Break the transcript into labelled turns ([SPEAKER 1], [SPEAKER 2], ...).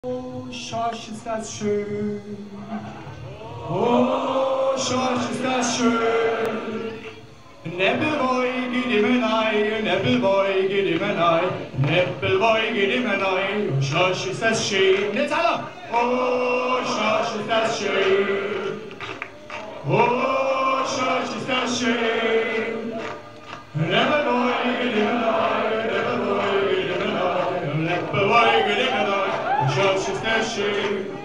[SPEAKER 1] Schorsch, ist das schön. Oh, Schorsch, ist das schön. Nebbelboy, gid ihm ein Ei, Nebbelboy, gid ihm ein Ei, Nebbelboy, gid ihm ein Ei. Oh, Schorsch, ist das schön. Jetzt alle. Oh, Schorsch, ist das schön. Oh, Schorsch, ist das schön. Nebbelboy, gid ihm ein Ei, Nebbelboy, gid ihm ein Ei, Nebbelboy, gid ihm ein Ei. Schorsch, ist das schön.